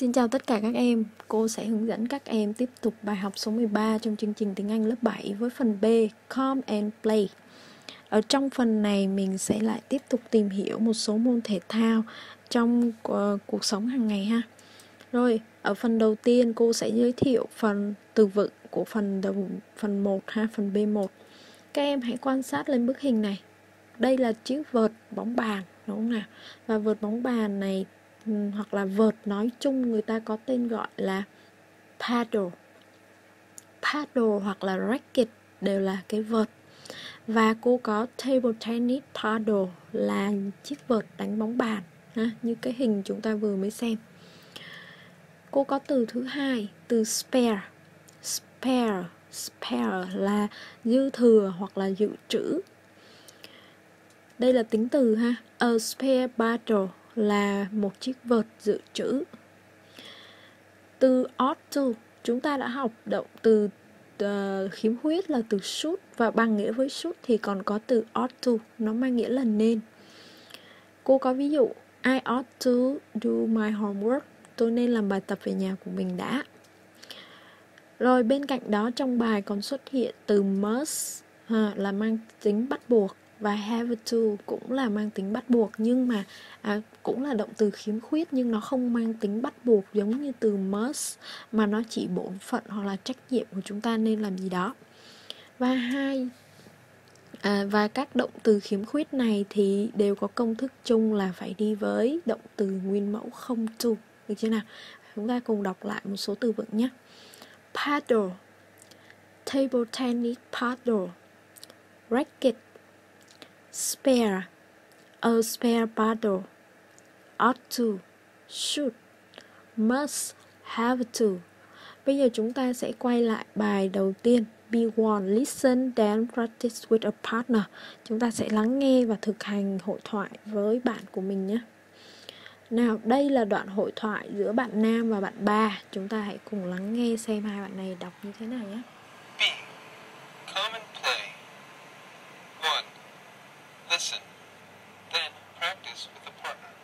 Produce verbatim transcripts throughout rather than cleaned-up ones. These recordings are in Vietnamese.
Xin chào tất cả các em, cô sẽ hướng dẫn các em tiếp tục bài học số mười ba trong chương trình tiếng Anh lớp bảy với phần B, Come and Play. Ở trong phần này mình sẽ lại tiếp tục tìm hiểu một số môn thể thao trong uh, cuộc sống hàng ngày ha. Rồi, ở phần đầu tiên cô sẽ giới thiệu phần từ vựng của phần đầu, phần một ha, phần B một. Các em hãy quan sát lên bức hình này. Đây là chiếc vợt bóng bàn, đúng không nào? Và vợt bóng bàn này hoặc là vợt nói chung người ta có tên gọi là paddle. Paddle hoặc là racket đều là cái vợt. Và cô có table tennis paddle là chiếc vợt đánh bóng bàn ha, như cái hình chúng ta vừa mới xem. Cô có từ thứ hai, từ spare. Spare, spare là dư thừa hoặc là dự trữ. Đây là tính từ ha. A spare paddle là một chiếc vợt dự trữ. Từ ought to, chúng ta đã học động từ uh, khiếm khuyết là từ should, và bằng nghĩa với should thì còn có từ ought to, nó mang nghĩa là nên. Cô có ví dụ I ought to do my homework, tôi nên làm bài tập về nhà của mình đã. Rồi bên cạnh đó trong bài còn xuất hiện từ must ha, là mang tính bắt buộc, và have to cũng là mang tính bắt buộc, nhưng mà à, cũng là động từ khiếm khuyết nhưng nó không mang tính bắt buộc giống như từ must, mà nó chỉ bổn phận hoặc là trách nhiệm của chúng ta nên làm gì đó. Và hai à, và các động từ khiếm khuyết này thì đều có công thức chung là phải đi với động từ nguyên mẫu không to, được chưa nào? Chúng ta cùng đọc lại một số từ vựng nhé. Paddle, table tennis paddle, racket, spare, a spare paddle, ought to, should, must, have to. Bây giờ chúng ta sẽ quay lại bài đầu tiên. B một, listen, then practice with a partner. Chúng ta sẽ lắng nghe và thực hành hội thoại với bạn của mình nhé. Nào, đây là đoạn hội thoại giữa bạn nam và bạn ba. Chúng ta hãy cùng lắng nghe xem hai bạn này đọc như thế nào nhé. B. Come and play. one. Listen, then practice with a partner.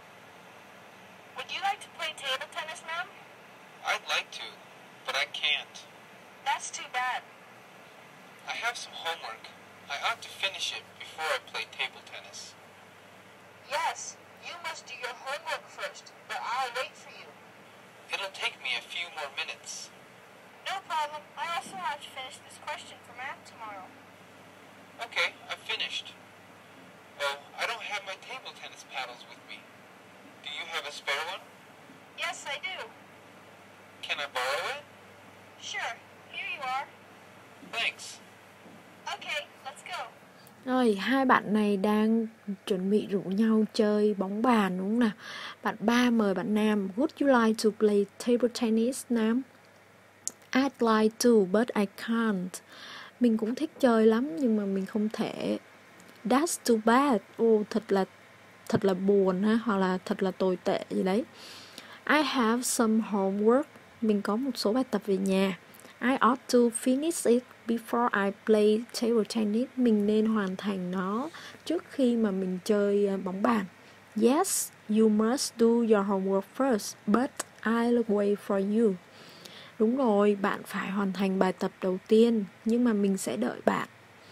Would you like to play table tennis, ma'am? I'd like to, but I can't. That's too bad. I have some homework. I ought to finish it before I play table tennis. Yes, you must do your homework first, but I'll wait for you. It'll take me a few more minutes. No problem. I also have to finish this question for math tomorrow. Okay, I've finished. Oh, I don't have my table tennis paddles with me. Do you have a spare one? Yes, I do. Can I borrow it? Sure. Here you are. Thanks. Okay, let's go. Rồi, hai bạn này đang chuẩn bị rủ nhau chơi bóng bàn đúng không nào? Bạn ba mời bạn nam, would you like to play table tennis, nam? I'd like to, but I can't. Mình cũng thích chơi lắm nhưng mà mình không thể. That's too bad. Ồ, thật là thật là buồn ha, hoặc là thật là tồi tệ gì đấy. I have some homework. Mình có một số bài tập về nhà. I ought to finish it before I play table tennis. Mình nên hoàn thành nó trước khi mà mình chơi bóng bàn. Yes, you must do your homework first, but I'll wait for you. Đúng rồi, bạn phải hoàn thành bài tập đầu tiên, nhưng mà mình sẽ đợi bạn.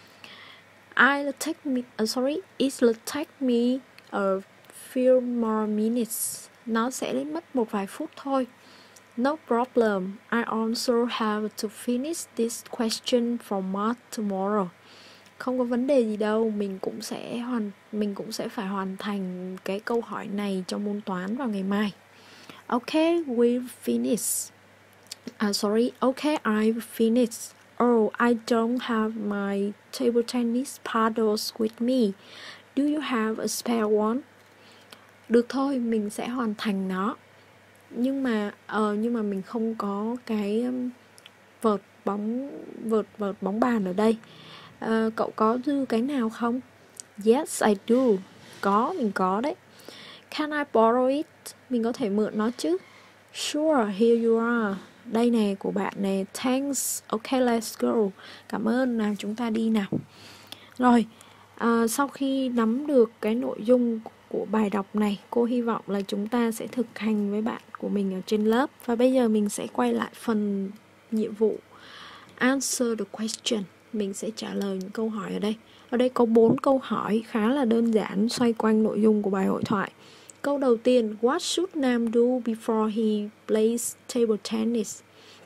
I'll take me, uh, sorry, it'll take me a few more minutes. Nó sẽ mất một vài phút thôi. No problem. I also have to finish this question for math tomorrow. Không có vấn đề gì đâu, mình cũng sẽ hoàn mình cũng sẽ phải hoàn thành cái câu hỏi này trong môn toán vào ngày mai. Okay, we'll finish. Uh, sorry, okay, I've finished. Oh, I don't have my table tennis paddles with me. Do you have a spare one? Được thôi, mình sẽ hoàn thành nó. Nhưng mà ờ uh, nhưng mà mình không có cái um, vợt bóng vợt vợt bóng bàn ở đây. Uh, cậu có dư cái nào không? Yes, I do. Có, mình có đấy. Can I borrow it? Mình có thể mượn nó chứ? Sure, here you are. Đây nè, của bạn nè. Thanks. Okay, let's go. Cảm ơn, nào chúng ta đi nào. Rồi, uh, sau khi nắm được cái nội dung của bài đọc này cô hy vọng là chúng ta sẽ thực hành với bạn của mình ở trên lớp. Và bây giờ mình sẽ quay lại phần nhiệm vụ Answer the question. Mình sẽ trả lời những câu hỏi ở đây. Ở đây có bốn câu hỏi khá là đơn giản xoay quanh nội dung của bài hội thoại. Câu đầu tiên, what should Nam do before he plays table tennis?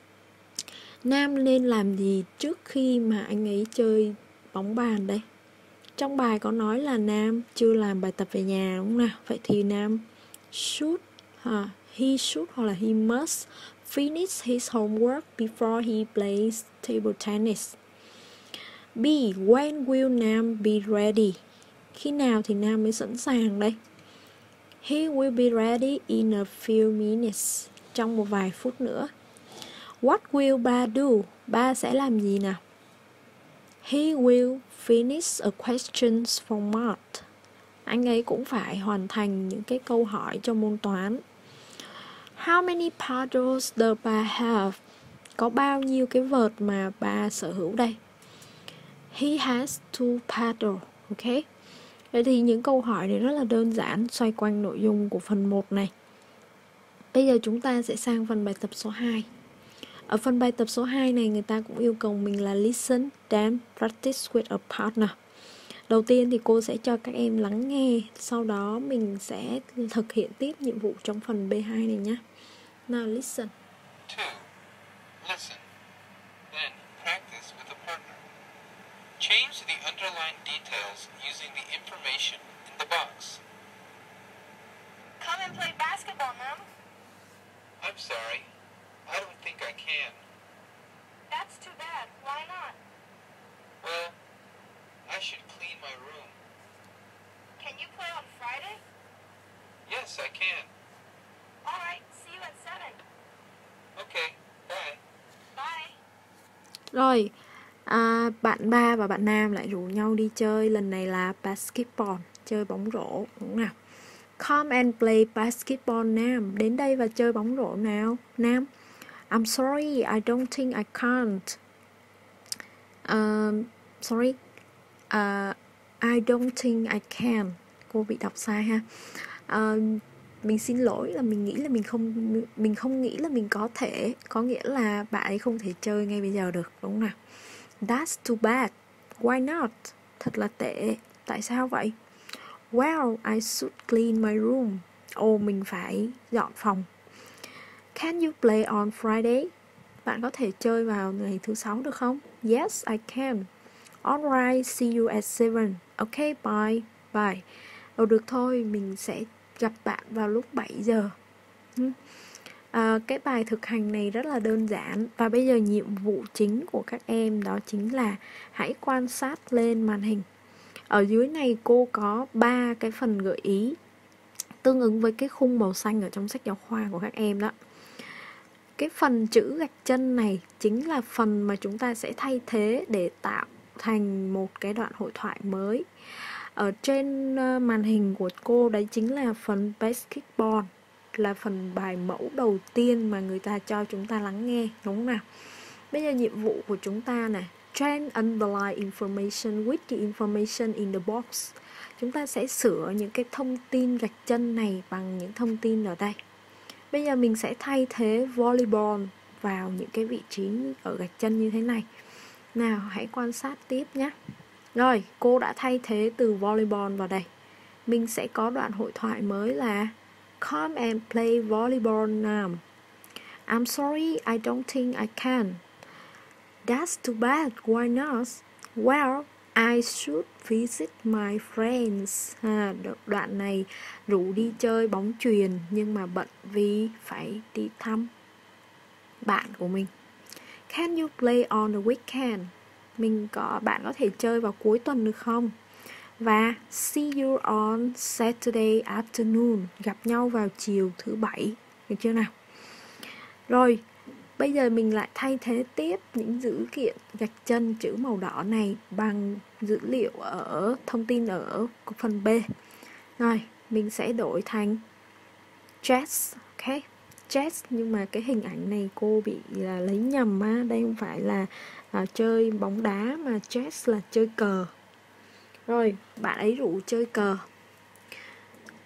Nam nên làm gì trước khi mà anh ấy chơi bóng bàn đây? Trong bài có nói là Nam chưa làm bài tập về nhà đúng không nào? Vậy thì Nam should, ha, he should hoặc là he must finish his homework before he plays table tennis. B. When will Nam be ready? Khi nào thì Nam mới sẵn sàng đây? He will be ready in a few minutes. Trong một vài phút nữa. What will ba do? Ba sẽ làm gì nào? He will finish a questions for math. Anh ấy cũng phải hoàn thành những cái câu hỏi cho môn toán. How many paddles does ba have? Có bao nhiêu cái vợt mà ba sở hữu đây? He has two paddles. Ok. Vậy thì những câu hỏi này rất là đơn giản xoay quanh nội dung của phần một này. Bây giờ chúng ta sẽ sang phần bài tập số hai. Ở phần bài tập số hai này người ta cũng yêu cầu mình là listen, then practice with a partner. Đầu tiên thì cô sẽ cho các em lắng nghe, sau đó mình sẽ thực hiện tiếp nhiệm vụ trong phần B hai này nhé. Now listen. Two, listen. Then practice with a partner. Change the underlined details using the information in the box. Come and play basketball, Mom. I'm sorry. I don't think I can. That's too bad. Why not? Well, I should clean my room. Can you play on Friday? Yes, I can. All right, see you at seven. Okay, bye. Bye. Rồi, à, bạn ba và bạn Nam lại rủ nhau đi chơi. Lần này là basketball, chơi bóng rổ, đúng không nào? Come and play basketball, Nam. Đến đây và chơi bóng rổ nào, Nam. I'm sorry, I don't think I can't. Uh, sorry, uh, I don't think I can. Cô bị đọc sai ha. Uh, mình xin lỗi là mình nghĩ là mình không mình không nghĩ là mình có thể, có nghĩa là bạn ấy không thể chơi ngay bây giờ được, đúng không nào? That's too bad. Why not? Thật là tệ. Tại sao vậy? Well, I should clean my room. Ồ, mình phải dọn phòng. Can you play on Friday? Bạn có thể chơi vào ngày thứ sáu được không? Yes, I can. Alright, see you at seven. Okay, bye. Bye. Ồ, được thôi, mình sẽ gặp bạn vào lúc bảy giờ. À, cái bài thực hành này rất là đơn giản. Và bây giờ nhiệm vụ chính của các em đó chính là hãy quan sát lên màn hình. Ở dưới này cô có ba cái phần gợi ý tương ứng với cái khung màu xanh ở trong sách giáo khoa của các em đó. Cái phần chữ gạch chân này chính là phần mà chúng ta sẽ thay thế để tạo thành một cái đoạn hội thoại mới. Ở trên màn hình của cô đấy chính là phần basketball, là phần bài mẫu đầu tiên mà người ta cho chúng ta lắng nghe, đúng không nào? Bây giờ nhiệm vụ của chúng ta này, change underline information with the information in the box. Chúng ta sẽ sửa những cái thông tin gạch chân này bằng những thông tin ở đây. Bây giờ mình sẽ thay thế volleyball vào những cái vị trí ở gạch chân như thế này. Nào, hãy quan sát tiếp nhé. Rồi, cô đã thay thế từ volleyball vào đây. Mình sẽ có đoạn hội thoại mới là come and play volleyball now. I'm sorry, I don't think I can. That's too bad, why not? Well, I should visit my friends. À, đoạn này rủ đi chơi bóng chuyền nhưng mà bận vì phải đi thăm bạn của mình. Can you play on the weekend? Mình có bạn có thể chơi vào cuối tuần được không? Và see you on Saturday afternoon. Gặp nhau vào chiều thứ bảy. Được chưa nào? Rồi, bây giờ mình lại thay thế tiếp những dữ kiện gạch chân chữ màu đỏ này bằng dữ liệu ở thông tin ở phần B. Rồi, mình sẽ đổi thành chess, ok? Chess, nhưng mà cái hình ảnh này cô bị là lấy nhầm á, đây không phải là à, chơi bóng đá mà chess là chơi cờ. Rồi, bạn ấy rủ chơi cờ.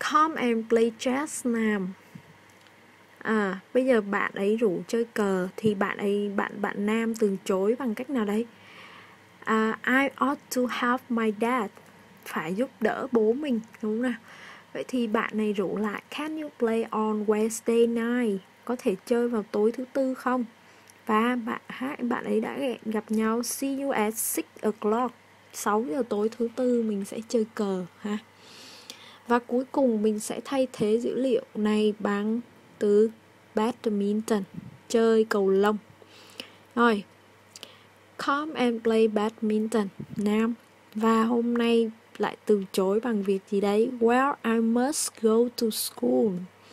Come and play chess Nam. À, bây giờ bạn ấy rủ chơi cờ thì bạn ấy bạn bạn nam từ chối bằng cách nào đây? À, I ought to help my dad. Phải giúp đỡ bố mình, đúng không nào? Vậy thì bạn này rủ lại, can you play on Wednesday night? Có thể chơi vào tối thứ tư không? Và bạn hai bạn ấy đã hẹn gặp nhau, see you at six o'clock. sáu giờ tối thứ tư mình sẽ chơi cờ ha. Và cuối cùng mình sẽ thay thế dữ liệu này bằng từ badminton, chơi cầu lông. Rồi, come and play badminton Nam. Và hôm nay lại từ chối bằng việc gì đấy? Well, I must go to school.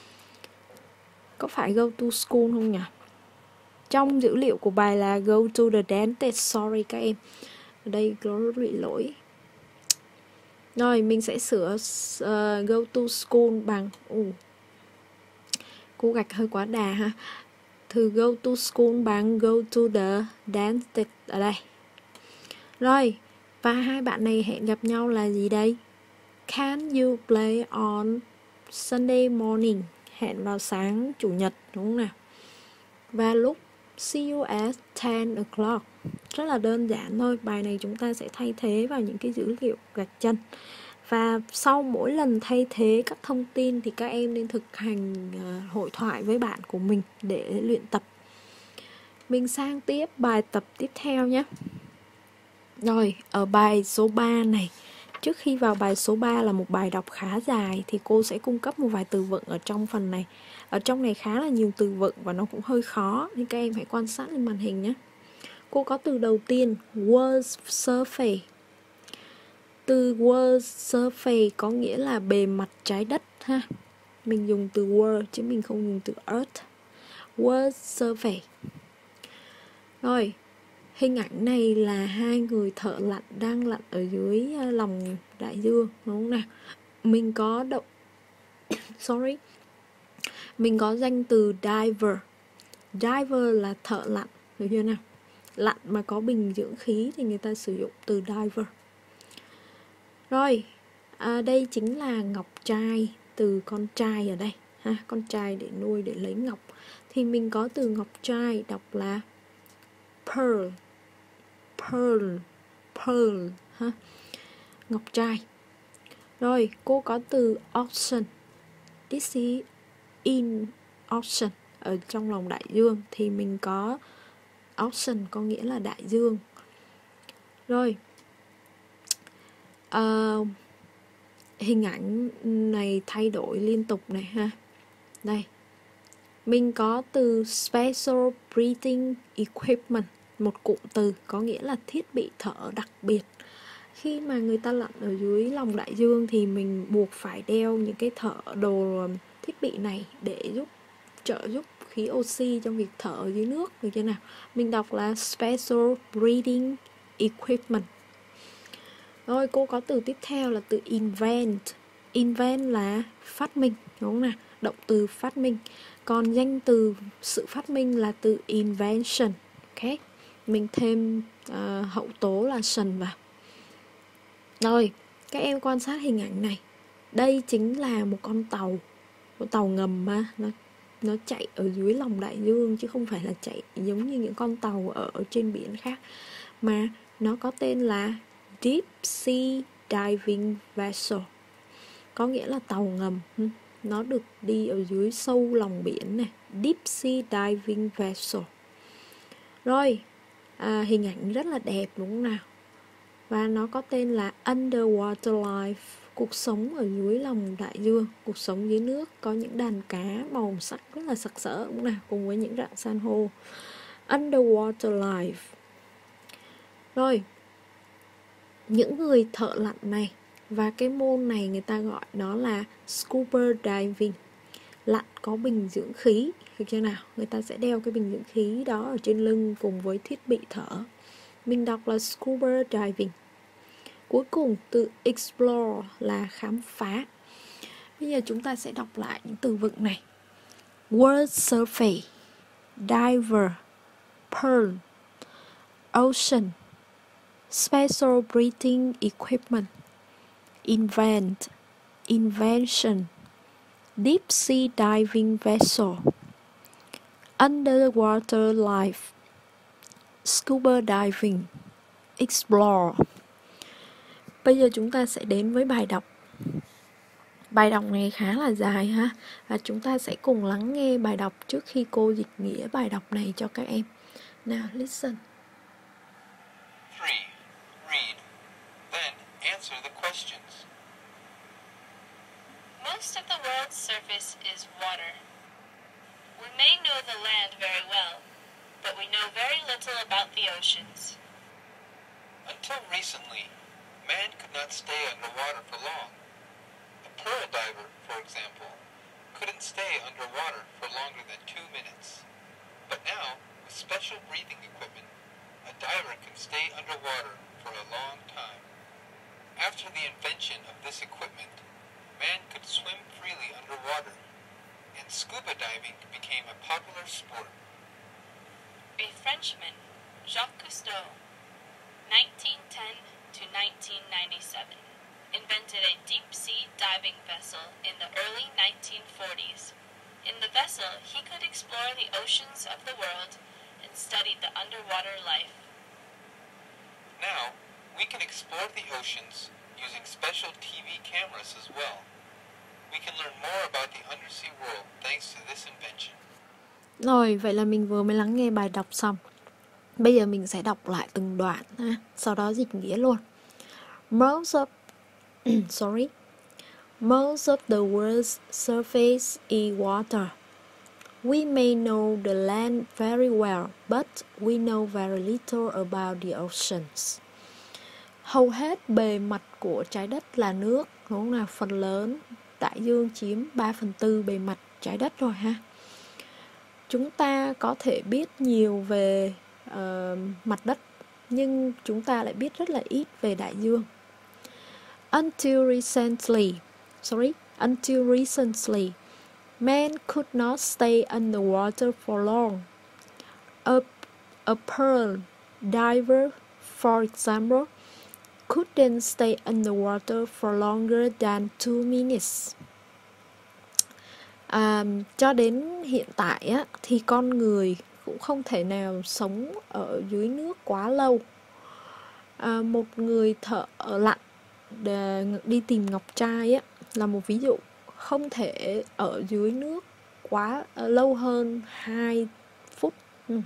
Có phải go to school không nhỉ? Trong dữ liệu của bài là go to the dentist. Sorry các em, ở đây có bị lỗi. Rồi mình sẽ sửa uh, go to school bằng uh, cú gạch hơi quá đà ha. Từ go to school bằng go to the dentist ở đây. Rồi, và hai bạn này hẹn gặp nhau là gì đây? Can you play on Sunday morning? Hẹn vào sáng chủ nhật, đúng không nào? Và lúc see you at ten o'clock. Rất là đơn giản thôi. Bài này chúng ta sẽ thay thế vào những cái dữ liệu gạch chân. Và sau mỗi lần thay thế các thông tin thì các em nên thực hành uh, hội thoại với bạn của mình để luyện tập. Mình sang tiếp bài tập tiếp theo nhé. Rồi, ở bài số ba này, trước khi vào bài số ba là một bài đọc khá dài thì cô sẽ cung cấp một vài từ vựng ở trong phần này. Ở trong này khá là nhiều từ vựng và nó cũng hơi khó, nên các em hãy quan sát lên màn hình nhé. Cô có từ đầu tiên, World's surface. Từ World's surface có nghĩa là bề mặt trái đất ha. Mình dùng từ world chứ mình không dùng từ earth. World's surface. Rồi, hình ảnh này là hai người thợ lặn đang lặn ở dưới lòng đại dương, đúng không nào? Mình có động sorry. Mình có danh từ diver. Diver là thợ lặn, được chưa nào? Lặn mà có bình dưỡng khí thì người ta sử dụng từ diver. Rồi, à, đây chính là ngọc trai, từ con trai ở đây ha, con trai để nuôi để lấy ngọc. Thì mình có từ ngọc trai đọc là pearl. Pearl, pearl ha. Ngọc trai. Rồi, cô có từ ocean. This is in ocean, ở trong lòng đại dương thì mình có ocean có nghĩa là đại dương. Rồi, uh, hình ảnh này thay đổi liên tục này ha. Đây, mình có từ special breathing equipment, một cụm từ có nghĩa là thiết bị thở đặc biệt. Khi mà người ta lặn ở dưới lòng đại dương thì mình buộc phải đeo những cái thở đồ thiết bị này để giúp trợ giúp khí oxy trong việc thở ở dưới nước, được chưa nào? Mình đọc là special breathing equipment. Rồi, cô có từ tiếp theo là từ invent. Invent là phát minh, đúng không nào? Động từ phát minh. Còn danh từ sự phát minh là từ invention. Ok, mình thêm uh, hậu tố là tion vào. Rồi, các em quan sát hình ảnh này. Đây chính là một con tàu, một tàu ngầm mà nó nó chạy ở dưới lòng đại dương chứ không phải là chạy giống như những con tàu ở trên biển khác, mà nó có tên là Deep Sea Diving Vessel, có nghĩa là tàu ngầm. Nó được đi ở dưới sâu lòng biển này, Deep Sea Diving Vessel. Rồi, à, hình ảnh rất là đẹp đúng không nào? Và nó có tên là Underwater Life, cuộc sống ở dưới lòng đại dương, cuộc sống dưới nước, có những đàn cá màu sắc rất là sặc sỡ cũng nào, cùng với những rạn san hô. Underwater Life. Rồi, những người thợ lặn này và cái môn này người ta gọi nó là scuba diving, lặn có bình dưỡng khí, được chưa nào? Người ta sẽ đeo cái bình dưỡng khí đó ở trên lưng cùng với thiết bị thở. Mình đọc là scuba diving. Cuối cùng từ explore là khám phá. Bây giờ chúng ta sẽ đọc lại những từ vựng này. World surface, diver, pearl, ocean, special breathing equipment, invent, invention, Deep Sea Diving Vessel, Underwater Life, Scuba Diving, Explore. Bây giờ chúng ta sẽ đến với bài đọc. Bài đọc này khá là dài ha, và chúng ta sẽ cùng lắng nghe bài đọc trước khi cô dịch nghĩa bài đọc này cho các em. Nào, listen. three. Read. Then answer the questions. Most of the world's surface is water. We may know the land very well, but we know very little about the oceans. Until recently, man could not stay underwater for long. A pearl diver, for example, couldn't stay underwater for longer than two minutes. But now, with special breathing equipment, a diver can stay underwater for a long time. After the invention of this equipment, man could swim freely underwater, and scuba diving became a popular sport. A Frenchman, Jacques Cousteau, nineteen ten to nineteen ninety-seven, invented a deep-sea diving vessel in the early nineteen forties. In the vessel, he could explore the oceans of the world and study the underwater life. Now, we can explore the oceans using special T V cameras as well. We can learn more about the undersea world thanks to this invention. Rồi, vậy là mình vừa mới lắng nghe bài đọc xong. Bây giờ mình sẽ đọc lại từng đoạn ha, sau đó dịch nghĩa luôn. Most of sorry. Most of the world's surface is water. We may know the land very well, but we know very little about the oceans. Hầu hết bề mặt của trái đất là nước, đúng không nào? Phần lớn đại dương chiếm ba phần tư bề mặt trái đất rồi ha. Chúng ta có thể biết nhiều về uh, mặt đất, nhưng chúng ta lại biết rất là ít về đại dương. Until recently, sorry, until recently, man could not stay underwater for long. A, a pearl diver, for example, couldn't stay underwater for longer than two minutes. À, cho đến hiện tại á, thì con người cũng không thể nào sống ở dưới nước quá lâu. À, một người thợ lặn để đi tìm ngọc trai á, là một ví dụ, không thể ở dưới nước quá uh, lâu hơn hai phút. Hmm.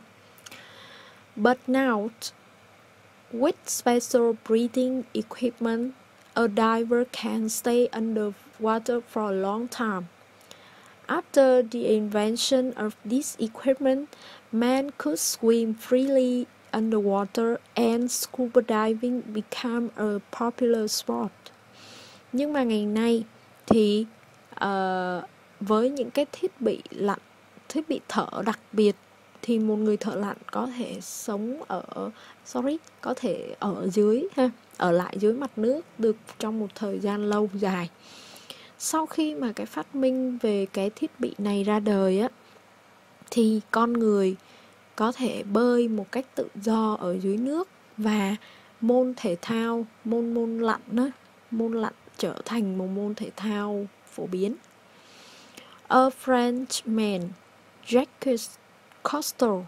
But now, with special breathing equipment, a diver can stay underwater for a long time. After the invention of this equipment, man could swim freely underwater and scuba diving became a popular sport. Nhưng mà ngày nay thì uh, với những cái thiết bị lặn, thiết bị thở đặc biệt, thì một người thợ lặn có thể sống ở sorry, có thể ở dưới ha, ở lại dưới mặt nước được trong một thời gian lâu dài. Sau khi mà cái phát minh về cái thiết bị này ra đời á, thì con người có thể bơi một cách tự do ở dưới nước, và môn thể thao, môn môn lặn đó, môn lặn trở thành một môn thể thao phổ biến. A Frenchman, Jacques Cousteau,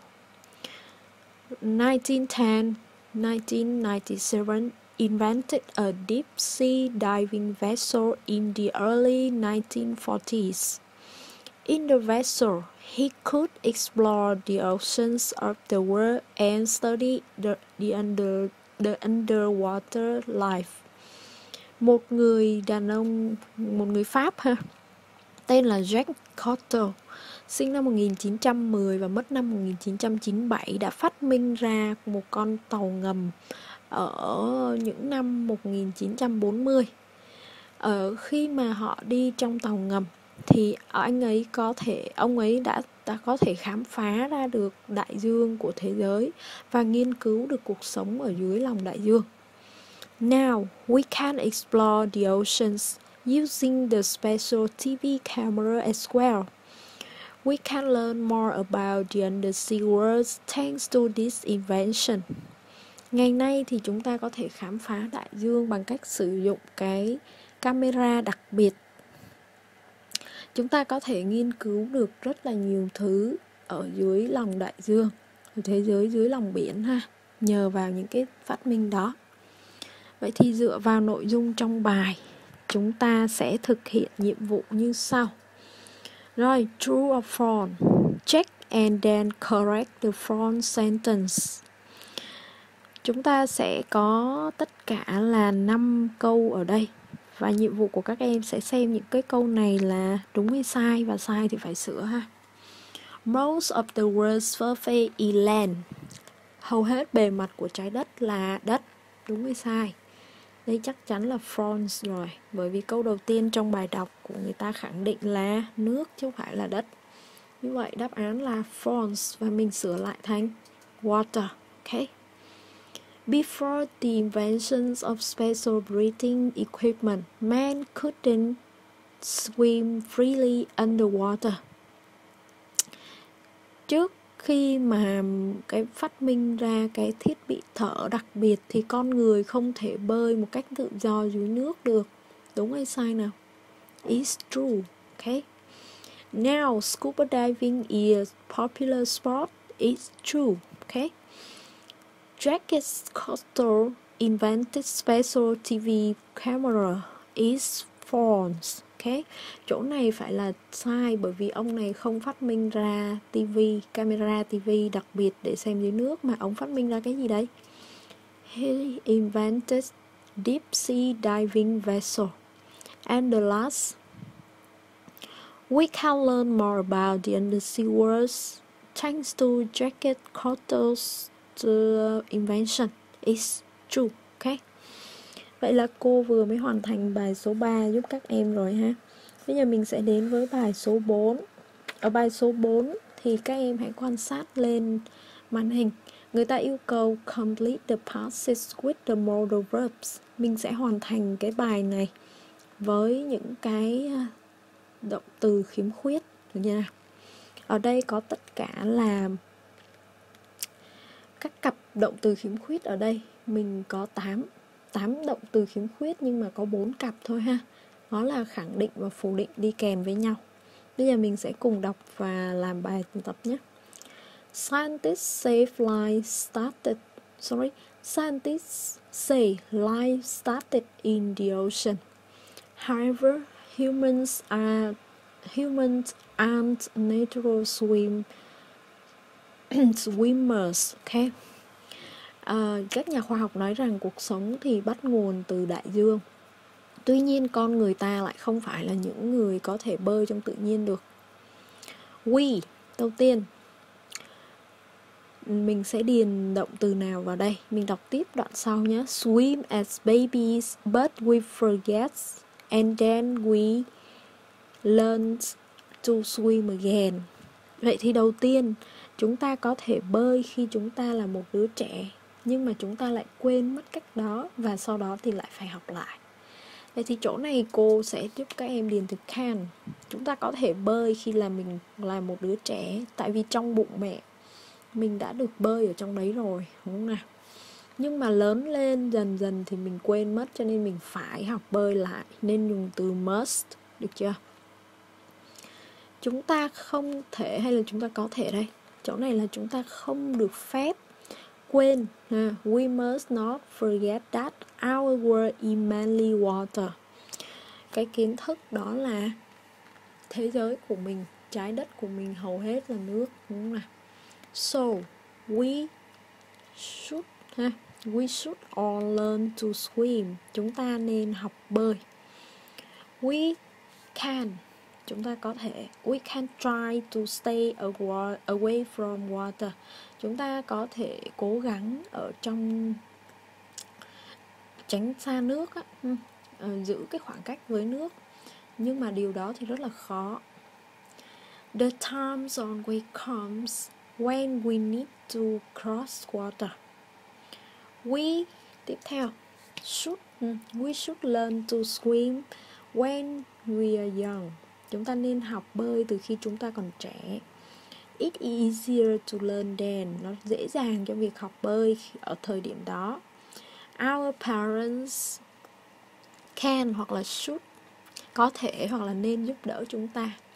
nineteen ten to nineteen ninety-seven, invented a deep-sea diving vessel in the early nineteen forties. In the vessel, he could explore the oceans of the world and study the, the, under, the underwater life. Một người đàn ông, một người Pháp ha, tên là Jacques Cousteau, sinh năm một nghìn chín trăm mười và mất năm một nghìn chín trăm chín mươi bảy, đã phát minh ra một con tàu ngầm ở những năm một nghìn chín trăm bốn mươi. Ở khi mà họ đi trong tàu ngầm thì anh ấy có thể, ông ấy đã, đã có thể khám phá ra được đại dương của thế giới và nghiên cứu được cuộc sống ở dưới lòng đại dương. Now we can explore the oceans using the special T V camera as well. We can learn more about the undersea world thanks to this invention. Ngày nay thì chúng ta có thể khám phá đại dương bằng cách sử dụng cái camera đặc biệt. Chúng ta có thể nghiên cứu được rất là nhiều thứ ở dưới lòng đại dương, ở thế giới dưới lòng biển ha, nhờ vào những cái phát minh đó. Vậy thì dựa vào nội dung trong bài, chúng ta sẽ thực hiện nhiệm vụ như sau. Rồi, true or false? Check and then correct the false sentence. Chúng ta sẽ có tất cả là năm câu ở đây. Và nhiệm vụ của các em sẽ xem những cái câu này là đúng hay sai, và sai thì phải sửa ha. Most of the world's surface is land. Hầu hết bề mặt của trái đất là đất. Đúng hay sai? Đây chắc chắn là false rồi, bởi vì câu đầu tiên trong bài đọc của người ta khẳng định là nước chứ không phải là đất. Như vậy đáp án là false, và mình sửa lại thành water. Ok. Before the inventions of special breathing equipment, man couldn't swim freely underwater. Trước khi mà cái phát minh ra cái thiết bị thở đặc biệt thì con người không thể bơi một cách tự do dưới nước được. Đúng hay sai nào? It's true. Okay. Now, scuba diving is popular sport. It's true. Okay. Jacques Cousteau invented special ti vi camera. It's false. Okay. Chỗ này phải là sai, bởi vì ông này không phát minh ra tivi, camera tivi đặc biệt để xem dưới nước, mà ông phát minh ra cái gì đấy? He invented deep sea diving vessel. And the last, we can learn more about the undersea world thanks to Jacques Cousteau's invention. It's true. Okay. Vậy là cô vừa mới hoàn thành bài số ba giúp các em rồi ha. Bây giờ mình sẽ đến với bài số bốn. Ở bài số bốn thì các em hãy quan sát lên màn hình. Người ta yêu cầu complete the passage with the modal verbs. Mình sẽ hoàn thành cái bài này với những cái động từ khiếm khuyết. Được chưa nào? Ở đây có tất cả là các cặp động từ khiếm khuyết ở đây. Mình có tám tám động từ khiếm khuyết nhưng mà có bốn cặp thôi ha. Đó là khẳng định và phủ định đi kèm với nhau. Bây giờ mình sẽ cùng đọc và làm bài tập nhé. Scientists say life started Sorry Scientists say life started in the ocean. However, humans are humans aren't natural swim swimmers. Okay. À, các nhà khoa học nói rằng cuộc sống thì bắt nguồn từ đại dương. Tuy nhiên con người ta lại không phải là những người có thể bơi trong tự nhiên được. We, đầu tiên mình sẽ điền động từ nào vào đây. Mình đọc tiếp đoạn sau nhé. Swim as babies, but we forget, and then we learn to swim again. Vậy thì đầu tiên, chúng ta có thể bơi khi chúng ta là một đứa trẻ, nhưng mà chúng ta lại quên mất cách đó, và sau đó thì lại phải học lại. Vậy thì chỗ này cô sẽ giúp các em điền từ can. Chúng ta có thể bơi khi là mình là một đứa trẻ, tại vì trong bụng mẹ mình đã được bơi ở trong đấy rồi, đúng không nào? Nhưng mà lớn lên dần dần thì mình quên mất, cho nên mình phải học bơi lại, nên dùng từ must, được chưa? Chúng ta không thể, hay là chúng ta có thể đây. Chỗ này là chúng ta không được phép quên. We must not forget that our world is mainly water. Cái kiến thức đó là thế giới của mình, trái đất của mình hầu hết là nước, đúng không nào? So, we should ha, we should all learn to swim. Chúng ta nên học bơi. We can, chúng ta có thể. We can try to stay away from water. Chúng ta có thể cố gắng ở trong, tránh xa nước á, uh, giữ cái khoảng cách với nước. Nhưng mà điều đó thì rất là khó. The times on way comes when we need to cross water. We, tiếp theo, should, we should learn to swim when we are young. Chúng ta nên học bơi từ khi chúng ta còn trẻ. It's easier to learn then. Nó dễ dàng cho việc học bơi ở thời điểm đó. Our parents can hoặc là should, có thể hoặc là nên giúp đỡ chúng ta.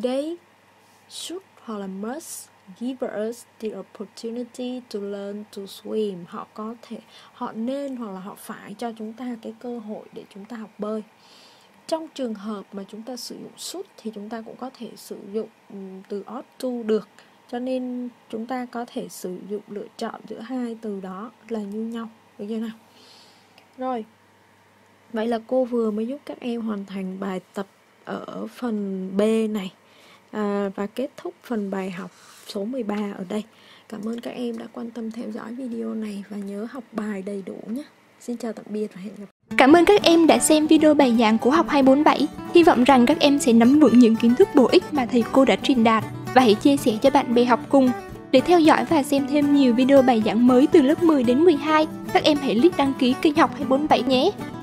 They should hoặc là must give us the opportunity to learn to swim. Họ có thể, họ nên hoặc là họ phải cho chúng ta cái cơ hội để chúng ta học bơi. Trong trường hợp mà chúng ta sử dụng should thì chúng ta cũng có thể sử dụng từ ought to được. Cho nên chúng ta có thể sử dụng lựa chọn giữa hai từ đó là như nhau. Được chưa nào? Rồi, vậy là cô vừa mới giúp các em hoàn thành bài tập ở phần B này à, và kết thúc phần bài học số mười ba ở đây. Cảm ơn các em đã quan tâm theo dõi video này và nhớ học bài đầy đủ nhé. Xin chào tạm biệt và hẹn gặp lại. Cảm ơn các em đã xem video bài giảng của Học hai bốn bảy. Hy vọng rằng các em sẽ nắm vững những kiến thức bổ ích mà thầy cô đã truyền đạt và hãy chia sẻ cho bạn bè học cùng. Để theo dõi và xem thêm nhiều video bài giảng mới từ lớp mười đến mười hai, các em hãy click đăng ký kênh Học hai bốn bảy nhé.